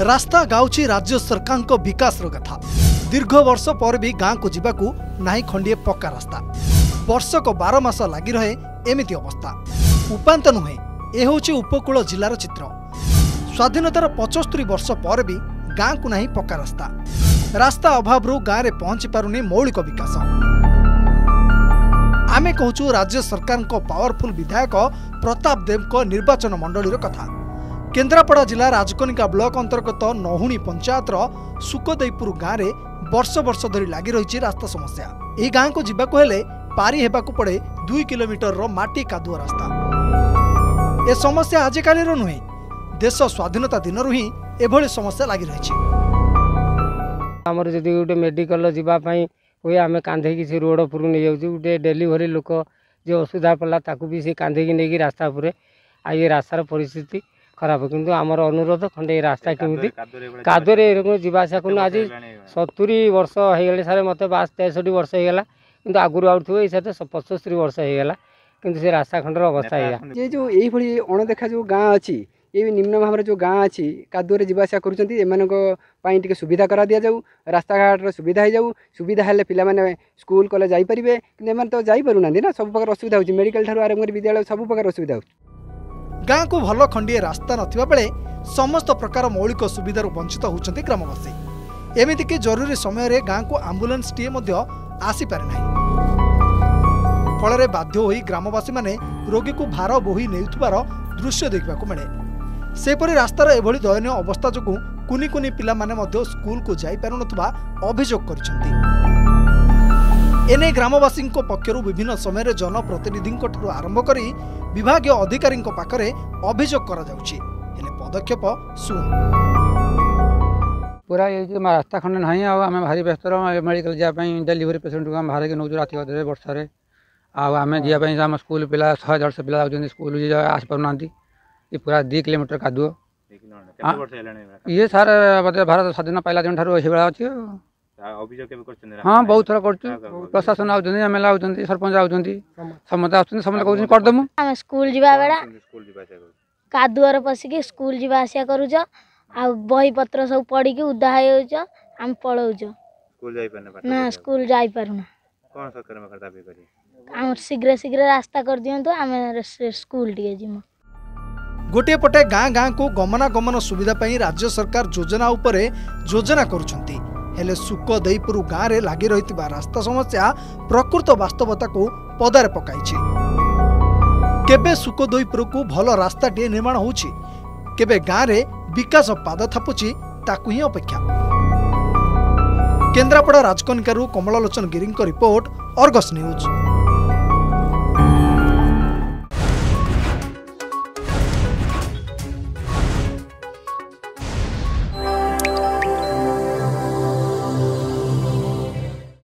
रास्ता गाउची राज्य सरकार को विकास कथा। दीर्घ वर्ष पर भी गाँव को जीवाकू नाही खंडिए पक्का रास्ता। वर्षक 12 मास लगी रहे एमिति अवस्था। उपांत नुहे ए होची उपकूल जिलार चित्र। स्वाधीनतार 75 वर्ष पर भी गाँव को नाही पक्का रास्ता। रास्ता अभाव गाँव में पहुंची पारुनी मौलिक विकास। आमे कहूँ राज्य सरकार को पावरफुल विधायक प्रताप देव को निर्वाचन मंडलीर कथा। केन्द्रापड़ा जिला राजकनिका ब्लॉक अंतर्गत नहुणी पंचायतर सुकदेईपुर गाँव में वर्ष वर्ष धरी लगी रही रास्ता समस्या। यह गाँव को जीवाकू हेले पारी हेबाकू पड़े 2 किलोमीटर माटी कादुआ रास्ता। ए समस्या आजिकाली नुहे, देश स्वाधीनता दिनरू ही एभली समस्या लगी रही। आमर जदि गोटे मेडिकल जावाई हुए आम कांधे से रोड उपरू नहीं जाऊँ। गोटे डेलीवरी लोक जो असुविधा पड़ा ताकू भी से कांधे नहीं रास्ता उपर आ ये रास्तार परिस्थिति खराब। किंतु आमर अनुरोध खंडे रास्ता केमी कादुरे जावासा कर आज 70 वर्ष हो गले सारे मत 63 वर्ष होगा कि आगुरी आउे ये 75 वर्ष होगा कि से रास्ता खंडर अवस्था है। ये जो यही अणदेखा जो गाँ अच्छी ये निम्न भाव जो गाँ अच्छी कादुरे जावासा कर सुविधा करा दि जाऊ। रास्ता घाट सुविधा हो जाऊ। सुविधा हेल्ले पिला माने स्कूल कॉलेज जाइपारे कि तो जाइपारूना ना सब प्रकार असुविधा हो। मेडिकल ठार आरंभ कर विद्यालय सब प्रकार असुविधा हो। गाँ को भल खंडिए रास्ता नथिबा बेले समस्त प्रकार मौलिक सुविधार वंचित होउछन्ति ग्रामवासी। एमितिक जरूरी समय गाँ को आम्बुलेंस टीए आसी पारे नाही। फल बाध्य होई ग्रामवासी माने रोगी को भार बोही नेउथबार दृश्य देखबाकू मिले। सेपरि रास्तार एभली दयनीय अवस्था जोगु कुनी कुनी पिला माने मध्य स्कूल को जाई पारुनथबा अभियोग करिसन्ति। एने ग्रामवासी पक्षर विभिन्न समय जनप्रतिनिधि आरंभ कर विभागीय अधिकारी पाखरे अभियोग करा जाउछि, हेले पदक्षेप शून्य। पूरा ये रास्ता खंड नहीं आम भारी व्यस्त मेडिकल जावाई डेलीवरी पेसेंट को बाहर के नौ रात वर्षा आम जावाई आम स्कूल पिला 100-150 पिला जाऊँ स्कूल आसी पारना। ये पूरा 2 किलोमीटर कादुओ ये सार भारत स्वाधीन पाइला दिन ठार अच्छी। हाँ बहुत थर कर प्रशासन आमएलए आ सरपंच आ समस्त आसमस्त कहते करदेमु। स्कूल जावा बेला कादुआर पशिक स्कूल जावा आसिया करूछ आ बही पत्र सब पड़ी की उदा हो आम पलाऊच ना स्कूल जाई पारुना। कौन सरकार में दाबी करी आम शीघ्र शीघ्र रास्ता कर दियंतु आम स्कूल टिके जिमु। गोटे पटे गाँ गाँ को गमनागमन सुविधा पई राज्य सरकार योजना उपरे योजना करुछंती, हेले सुकदेईपुर गाँव में लगी रही रास्ता समस्या प्रकृत वास्तवता को पदारे पकाइछि। केबे सुकदेईपुर को भल रास्ताटे निर्माण होछि, केबे गाँव में विकास पाद थापुछि ताकू ही अपेक्षा। केन्द्रापड़ा राजकनिकारु Kamalalochan Giri report, Argus news.